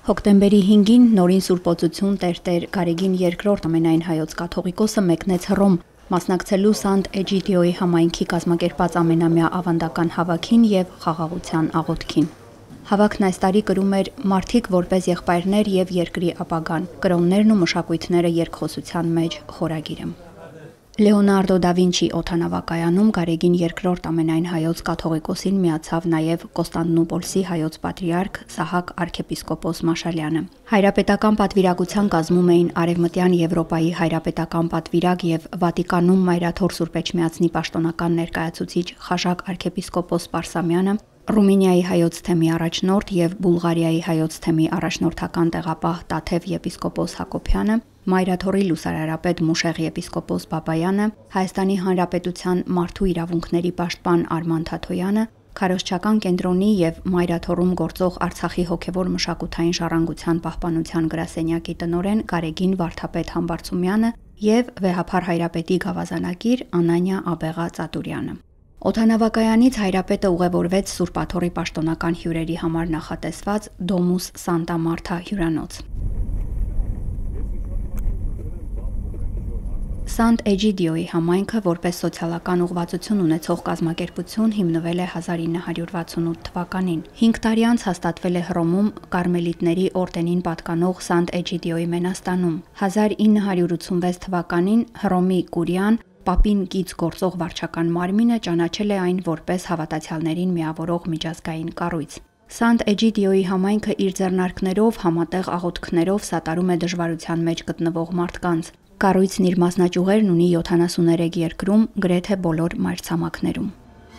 Հոկտեմբերի 5-ին նորին Սուրբոծություն Տեր Գարեգին II ամենայն հայոց կաթողիկոսը մեկնեց Հռոմ, մասնակցելու Սանտ Էջիդիոյի համայնքի կազմակերպած ամենամյա ավանդական հավաքին եւ խաղաղության աղոթքին։ Հավաքն այս տարի կրում էր «Մարդիկ որպես եղբայրներ եւ երկրի ապագան. կրոններն ու մշակույթները երկխոսության մեջ» խորագիրը։ Լեոնարդո դա Վինչի օդանավակայանում Գարեգին II ամենայն հայոց կաթողիկոսին միացավ նաև Կոստանդնուպոլսի հայոց պատրիարք Սահակ arczepiskopos Մաշալյանը։ Հայրապետական պատվիրակության կազմում էին Արևմտյան Եվրոպայի հայրապետական պատվիրակ եւ Վատիկանում Մայրաթոր Սուրբ Էջմիածնի պաշտոնական ներկայացուցիչ Խաշակ arczepiskopos Պարսամյանը, Ռումինիայի հայոց թեմի առաջնորդ եւ Բուլղարիայի հայոց թեմի առաջնորդական տեղապահ Տաթև եպիսկոպոս Հակոբյանը, Մայրաթորի լուսարարապետ Մուշեղ եպիսկոպոս Բաբայանը, Հայաստանի Հանրապետության մարդու իրավունքների պաշտպան Արման Թաթոյանը, Քարոզչական կենտրոնի եւ Մայրաթորում գործող Արցախի հոգեվոր մշակութային ժառանգության պահպանության գրասենյակի տնօրեն Գարեգին Վարդապետ Համբարձումյանը եւ Վեհափար հայրապետի գավազանակիր Անանյա Աբեղա Ծատուրյանը։ Օդանավակայանից հայրապետը ուղևորվեց Սուրբ Աթոռի պաշտոնական հյուրերի համար նախատեսված Դոմուս Սանտա Մարթա հյուրանոց։ Սանտ Էջիդիոյի համայնքը որպես սոցիալական ուղղվածություն ունեցող կազմակերպություն հիմնվել է 1968 թվականին։ 5 տարի անց հաստատվել է Հռոմում Կարմելիտների օրդենին պատկանող Սանտ Էջիդիոյի մենաստանում։ 1986 թվականին Հռոմի Կուրիան Պապին կից գործող վարչական մարմինը ճանաչել է այն որպես հավատացյալներին միավորող միջազգային կառույց։ Սանտ Էջիդիոյի համայնքը իր ձեռնարկներով համատեղ աղոթքներով սատարում է դժվարության մեջ գտնվող մարդկանց։ Կառույցն իր մասնաճյուղերն ունի 73 երկրում, գրեթե բոլոր մայրցամաքներում։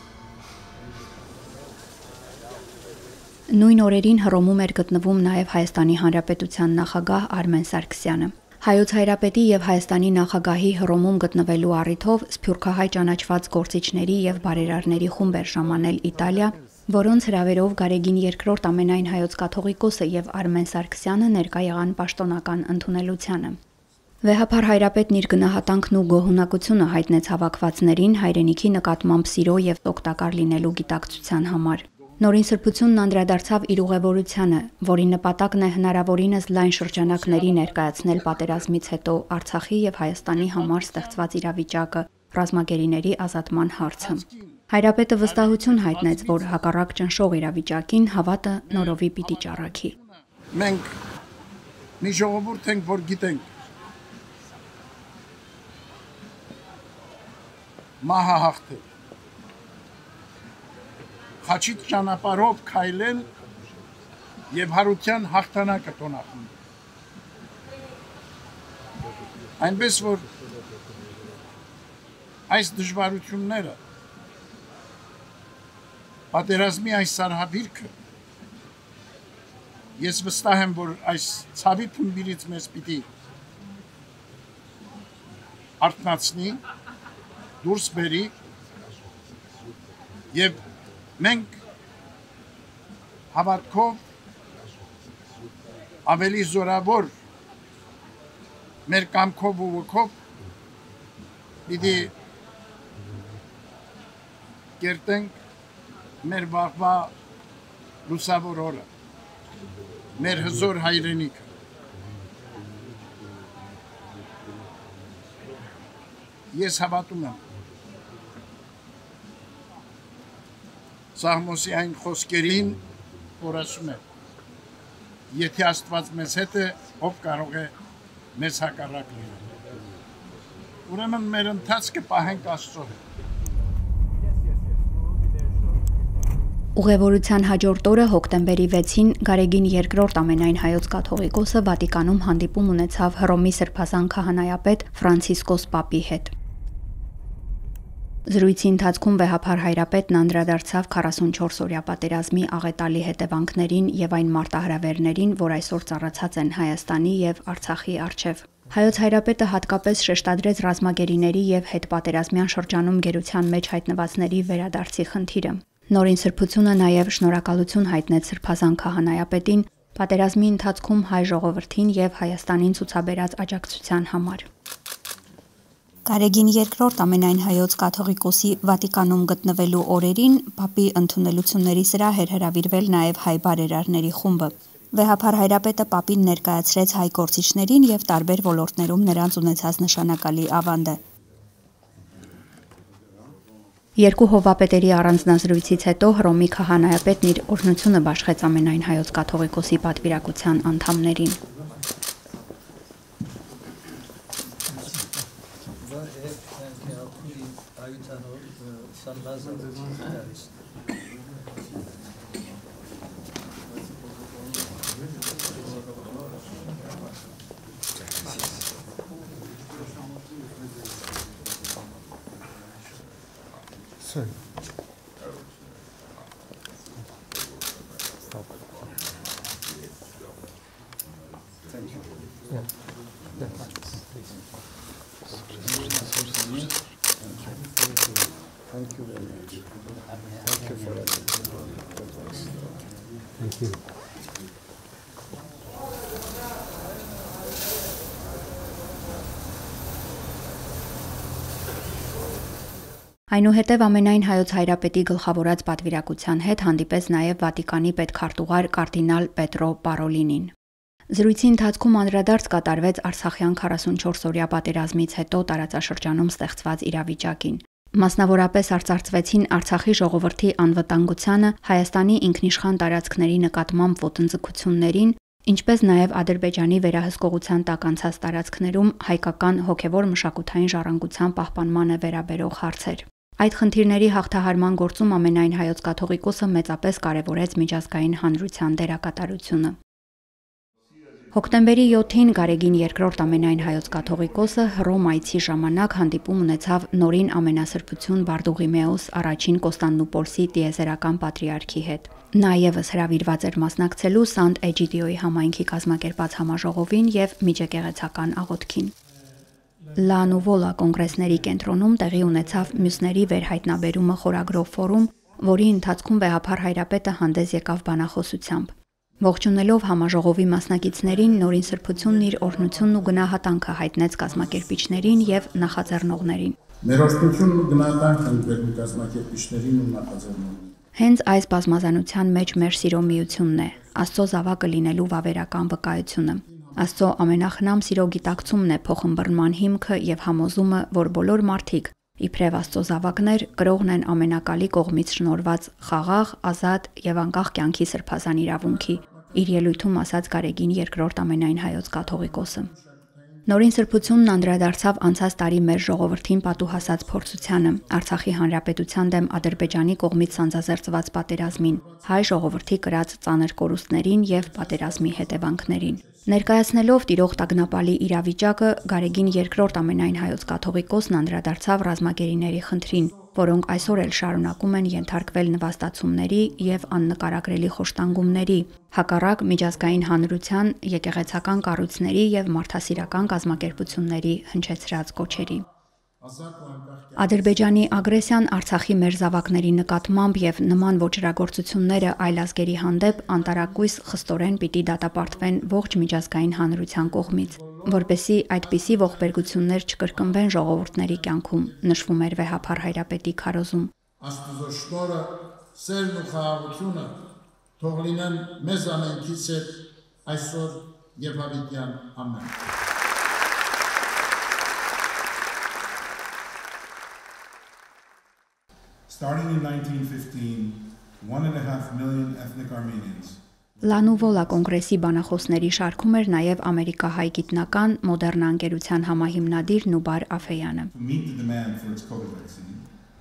Նույն օրերին Հռոմում էր գտնվում նաև Հայաստանի Հանրապետության նախագահ Արմեն Սարգսյանը։ Հայոց հայրապետի եւ Հայաստանի նախագահի Հռոմում գտնվելու առիթով սփյուռքահայ ճանաչված գործիչների եւ բարերարների խումբ էր ժամանել Իտալիա, որոնց հրավերով Գարեգին II ամենայն հայոց կաթողիկոսը եւ Արմեն Սարգսյանը ներկա եղան պաշտոնական ընդունելությանը։ Վեհափար հայրապետն իր գնահատանքն ու գոհունակությունը հայտնեց հավաքվածներին հայրենիքի նկատմամբ սիրո եւ օգտակար լինելու գիտակցության համար։ Նորին սրբությունն անդրադարձավ իր ուղևորությանը, որի նպատակն է հնարավորինս լայն շրջանակների ներկայացնել պատերազմից հետո Արցախի եւ Հայաստանի համար ստեղծված իրավիճակը, ռազմագերիների ազատման հարցը։ Հայրապետը վստահություն հայտնեց, որ հակառակ ճնշող իրավիճակին հավատը նորովի պիտի ճառագի։ Մենք մի ժողովուրդ ենք, որ գիտենք մահը հաղթել, խաչից ճանապարհով քայլել եւ հարության հաղթանակը տոնախմել։ Այնպես որ այս դժվարությունները, պատերազմի այս սարհավիրքը, ես վստահ եմ, որ այս ցավի թմբիրից մեզ պիտի արթնացնի, դուրս բերի եւ մենք հավատքով ավելի զորավոր մեր կամքով ու ոգով պիտի կերտենք մեր վաղվա լուսավոր օրը, մեր հզոր հայրենիքը։ Ես հավատում եմ Սաղմոսի այն խոսքերին, որ ասում է. եթե Աստված մեզ հետ է, ով կարող է մեզ հակառակ լինել։ Ուրեմն մեր ընթացքը պահենք Աստծո հետ։ Ուղևորության հաջորդ օրը հոկտեմբերի 6-ին Գարեգին II ամենայն հայոց կաթողիկոսը Վատիկանում հանդիպում ունեցավ Հռոմի սրբազան քահանայապետ Ֆրանցիսկոս Պապի հետ։ Զրույցի ընթացքում Վեհափար հայրապետն անդրադարձավ 44-օրյա պատերազմի աղետալի հետևանքներին եւ այն մարտահրավերներին, որ այսօր ծառացած են Հայաստանի եւ Արցախի առջեւ։ Հայոց հայրապետը հատկապես շեշտադրեց ռազմագերիների եւ հետպատերազմյան շրջանում գերության մեջ հայտնվածների վերադարձի խնդիրը։ Նորին սրբությունը նաև շնորհակալություն հայտնեց սրբազան քահանայապետին պատերազմի ընթացքում հայ ժողովրդին եւ Հայաստանին ցուցաբերած աջակցության համար։ Գարեգին II ամենայն հայոց կաթողիկոսի Վատիկանում գտնվելու օրերին Պապի ընդունելությունների սրահ էր հրավիրվել նաև հայ բարերարների խումբը։ Վեհափար Հայրապետը պապին ներկայացրեց հայ գործիչներին եւ տարբեր ոլորտներում նրանց ունեցած նշանակալի ավանդը։ Երկու հովվապետերի առանձնազրույցից հետո Հռոմի քահանայապետն իր օրհնությունը բաշխեց ամենայն հայոց կաթողիկոսի պատվիրակության անդամներին։ Thank you very much. Thank you for everything. Thank you. Այնուհետև ամենայն հայոց հայրապետի գլխավորած պատվիրակության հետ հանդիպեց նաև Վատիկանի պետքարտուղար կարդինալ Պետրո Պարոլինին։ Զրույցի ընթացքում անդրադարձ կատարվեց Արցախյան 44-օրյա պատերազմից հետո տարածաշրջանում ստեղծված իրավիճակին։ Մասնավորապես արծարծվեցին Արցախի ժողովրդի անվտանգությանը, Հայաստանի ինքնիշխան տարածքների նկատմամբ ոտնձգություններին, ինչպես նաև Ադրբեջանի վերահսկողության տակ անցած տարածքներում հայկական հոգևոր մշակութային ժառանգության պահպանմանը վերաբերող հարցեր։ Այդ խնդիրների հաղթահարման գործում ամենայն հայոց կաթողիկոսը մեծապես կարևորեց միջազգային հանրության դերակատարությունը։ Հոկտեմբերի 7-ին Գարեգին II ամենայն հայոց կաթողիկոսը Հռոմ այցի ժամանակ հանդիպում ունեցավ նորին ամենասրբություն Բարդուղիմեոս առաջին Կոստանդնուպոլսի տիեզերական պատրիարքի հետ։ Նա ևս հրավիրված էր մասնակցելու Սանտ Էջիդիոյի համայնքի կազմակերպած համաժողովին եւ միջեկեղեցական աղոթքին։ Լա Նուվոլա կոնգրեսների կենտրոնում տեղի ունեցավ մյուսների վերհայտնաբերումը խորագրով ֆորում, որի ընթացքում Վեհափար Հայրապետը հանդես եկավ բանախոսությամբ։ Ողջունելով համաժողովի մասնակիցներին նորին սրբությունն իր օրհնությունն ու գնահատանքը հայտնեց կազմակերպիչներին եւ նախաձեռնողներին։ Ներողություն ու գնահատանք ընկերու կազմակերպիչներին ու նախաձեռնողներին։ Հենց այս բազմազանության մեջ մեր սիրո միությունն է, Աստծո զավակը լինելու վավերական վկայությունը։ Աստծո ամենախնամ սիրո գիտակցումն է փոխըմբռնման հիմքը եւ համոզումը, որ բոլոր մարդիկ, իբրև Աստծո զավակներ, կրողն են ամենակալի կողմից շնորհված խաղաղ, ազատ եւ անկախ կյանքի սրբազան իրավունքի, իր ելույթում ասաց Գարեգին II ամենայն հայոց կաթողիկոսը։ Նորին սրբությունն անդրադարձավ անցած տարի մեր ժողովրդին պատուհասած փորձությանը, Արցախի հանրապետության դեմ Ադրբեջանի կողմից սանձազերծված պատերազմին, հայ ժողովրդի կրած ծանր կորուստներին եւ պատերազմի հետևանքներին։ Ներկայացնելով տիրող տագնապալի իրավիճակը, Գարեգին II ամենայն հայոց կաթողիկոսն անդրադարձավ ռազմագերիների խնդրին, որոնք այսօր էլ շարունակում են ենթարկվել նվաստացումների եւ աննկարագրելի խոշտանգումների, հակառակ միջազգային հանրության, եկեղեցական կառույցների եւ մարդասիրական կազմակերպությունների հնչեցրած կոչերի։ Ադրբեջանի ագրեսիան Արցախի մերձավակների նկատմամբ եւ նման ոճրագործությունները այլ ազգերի հանդեպ անտարակույս խստորեն պիտի դատապարտվեն ողջ միջազգային հանրության կողմից, որպեսզի այդպիսի ողբերգություններ չկրկնվեն ժողովուրդների կյանքում, նշվում էր Վեհափար Հայրապետի քարոզում։ Աստծո շնորհը, սերն ու խաղաղությունը թող լինեն մեզ ամենքից հետ այսօր եւ հավիտյան ամեն։ Starting in 1915, 1.5 million ethnic Armenians. Լա Նուվոլա կոնգրեսի բանախոսների շարքում էր նաև ամերիկահայ գիտնական Մոդեռնա ընկերության համահիմնադիր Նուբար Աֆեյանը։ To meet the demand for its COVID vaccine.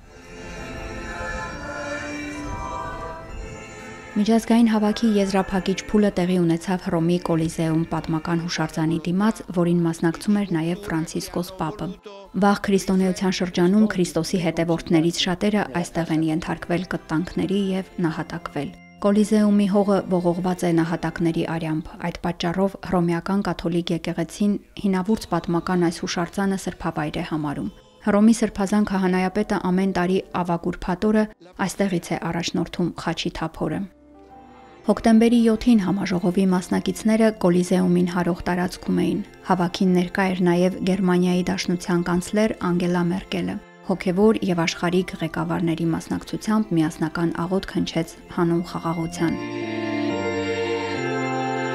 Միջազգային հավաքի եզրափակիչ փուլը տեղի ունեցավ Հռոմի Կոլիզեում պատմական հուշարձանի դիմաց, որին մասնակցում էր նաև Ֆրանցիսկոս Պապը։ Վաղ քրիստոնեության շրջանում Քրիստոսի հետևորդներից շատերը այստեղ են ենթարկվել կտանքների եւ նահատակվել։ Կոլիզեումի հողը ողողված է նահատակների արյամբ։ Այդ պատճառով հռոմեական կաթոլիկ եկեղեցին հինավուրց պատմական այս հուշարձանը սրբավայր է համարում։ Հռոմի սրբազան քահանայապետը ամեն տարի ավագուրբաթ օրը այստեղից է առաջնորդում խաչի թափորը։ Հոկտեմբերի 7-ին համաժողովի մասնակիցները Կոլիզեումին հարող տարածքում էին։ Հավաքին ներկա էր նաև Գերմանիայի դաշնության կանցլեր Անգելա Մերկելը։ Հոգևոր եւ աշխարհիկ ղեկավարների մասնակցությամբ միասնական աղոթք հնչեց հանուն խաղաղության։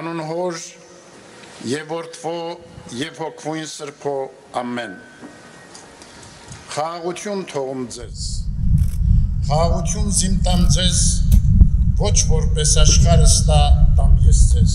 Անուն Հոր եւ Որդվո եւ Հոգվույն Սրբո ամեն։ Խաղաղություն թողում ձեզ։ Խաղաղություն զիմտամ ձեզ, ոչ որպես աշխարհը ստա տամ ես ձեզ։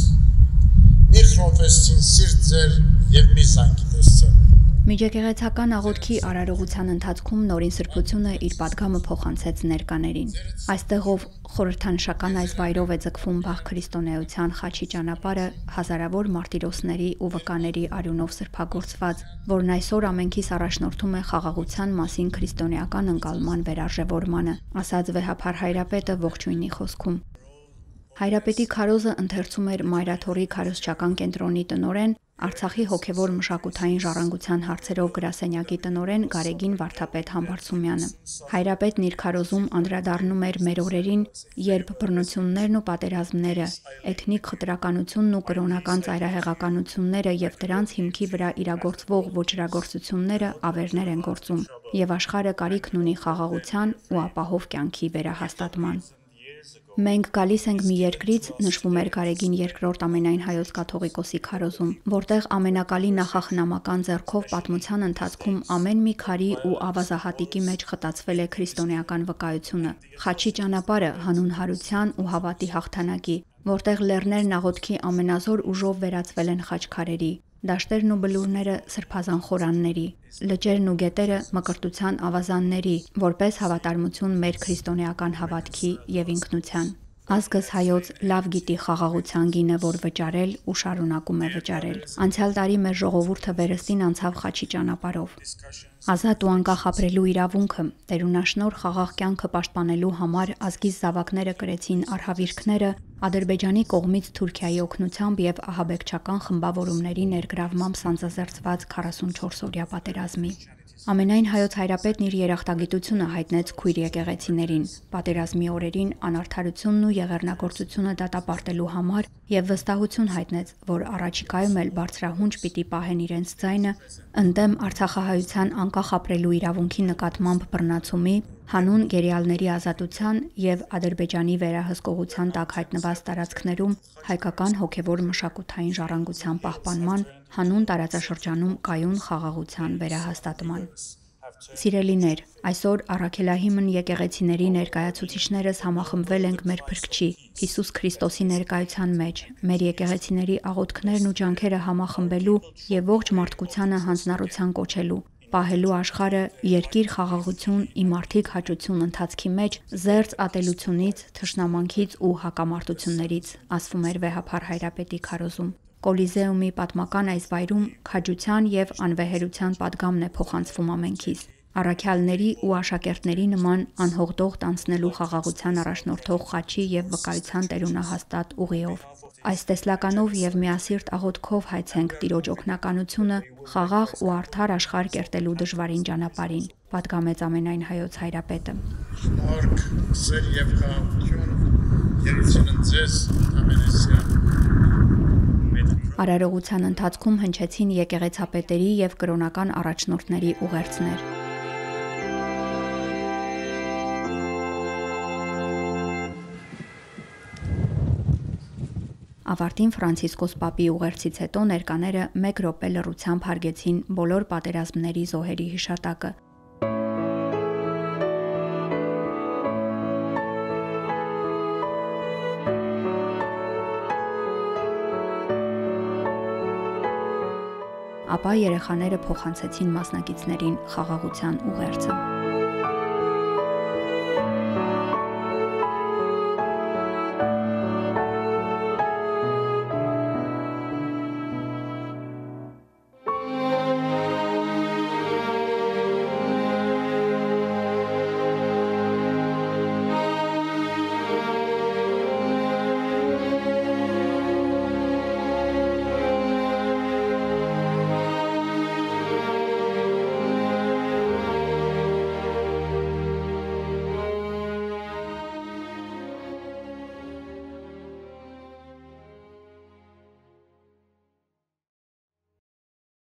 Մի խրովեսին սիրտ ձեր եւ մի զանգիտես ձեր։ Միջեկեղեցական աղոթքի արարողության ընթացքում Նորին Սրբությունը իր պատգամը փոխանցեց ներկաներին։ Այստեղով խորհրդանշական այս վայրով է ձգվում Բաղ քրիստոնեության խաչի ճանապարհը հազարավոր մարտիրոսների ու վկաների արյունով սրբագործված, որն այսօր ամենքիս առաջնորդում է խաղաղության մասին քրիստոնեական ընկալման վերարժևորմանը, ասաց վեհափար հայրապետը ողջույնի խոսքում։ Հայրապետի քարոզը ընթերցում էր Մայրաթորի քարոզչական կենտրոնի տնօրեն, Արցախի հոգևոր մշակութային ժառանգության հարցերով գրասենյակի տնօրեն Գարեգին Վարդապետ Համբարձումյանը։ Հայրապետն իր քարոզում անդրադառնում էր մեր օրերին, երբ բռնություններն ու պատերազմները, էթնիկ խտրականությունն ու կրոնական ծայրահեղականությունները եւ դրանց հիմքի վրա իրագործվող ոչրագործությունները ավերներ են գործում, եւ աշխարհը կարիքն ունի խաղաղության ու ապահով կյանքի վերահաստատման։ Մենք գալիս ենք մի երկրից, նշվում էր Գարեգին II ամենայն հայոց կաթողիկոսի քարոզում, որտեղ ամենակալի նախախնամական ձեռքով պատմության ընթացքում ամեն մի քարի ու ավազահատիկի մեջ խտացվել է քրիստոնեական վկայությունը, խաչի ճանապարհը հանուն հարության ու հավատի հաղթանակի, որտեղ լեռներն աղոթքի ամենազոր ուժով վերածվել են խաչքարերի, դաշտերն ու բլուրները սրբազան խորանների, լճերն ու գետերը մկրտության ավազանների, որպես հավատարմություն մեր քրիստոնեական հավատքի եւ ինքնության։ Ազգս հայոց լավ գիտի խաղաղության գինը, որ վճարել ու շարունակում է վճարել։ Անցյալ տարի մեր ժողովուրդը վերստին անցավ խաչի ճանապարհով։ Ազատ ու անկախ ապրելու իրավունքը, տերունաշնոր խաղաղ կյանքը պաշտպանելու համար ազգիս զավակները կրեցին արհավիրքները Ադրբեջանի կողմից Թուրքիայի օգնությամբ եւ ահաբեկչական խմբավորումների ներգրավմամբ սանձազերծված 44-օրյա պատերազմի։ Ամենայն հայոց հայրապետն իր երախտագիտությունը հայտնեց քույր եկեղեցիներին, պատերազմի օրերին անարդարությունն ու եղեռնագործությունը դատապարտելու համար եւ վստահություն հայտնեց, որ առաջիկայում էլ բարձրահունչ պիտի պահեն իրենց ձայնը ընդդեմ արցախահայության անկախ ապրելու իրավունքի նկատմամբ բռնացումի, հանուն գերիալների ազատության եւ Ադրբեջանի վերահսկողության տակ հայտնված տարածքներում հայկական հոգևոր մշակութային ժառանգության պահպանման, հանուն տարածաշրջանում կայուն խաղաղության վերահաստատման։ Սիրելիներ, այսօր Առաքելահիմն եկեղեցիների ներկայացուցիչներս համախմբվել ենք մեր Փրկչի Հիսուս Քրիստոսի ներկայության մեջ, մեր եկեղեցիների աղոթքներն ու ջանքերը համախմբելու եւ ողջ մարդկությանը հանձնառության կոչելու, պահելու աշխարհը երկիր խաղաղություն, իմարդիկ հաճություն ընթացքի մեջ, զերծ ատելությունից, թշնամանքից ու հակամարտություններից, ասվում էր վեհափար հայրապետի քարոզում։ Կոլիզեումի պատմական այս վայրում քաջության եւ անվեհերության պատգամն է փոխանցվում ամենքից։ Առաքյալների ու աշակերտների նման անհողդող տանցնելու խաղաղության առաջնորդող խաչի եւ վկայության տերունահաստատ ուղիով։ Այս տեսլականով եւ միասիրտ աղոթքով հայցենք Տիրոջ օգնականությունը խաղաղ ու արդար աշխարհ կերտելու դժվարին ճանապարհին, պատգամեց ամենայն հայոց հայրապետը։ Շնորհք, սեր եւ խաղաղություն ելույթն ձեզ ամենեսյան։ Արարողության ընթացքում հնչեցին եկեղեցապետերի եւ կրոնական առաջնորդների ուղերձներ։ Ավարտին Ֆրանցիսկոս Պապի ուղերձից հետո ներկաները 1 րոպե լռությամբ հարգեցին բոլոր պատերազմների զոհերի հիշատակը։ Ապա երեխաները փոխանցեցին մասնակիցներին խաղաղության ուղերձը։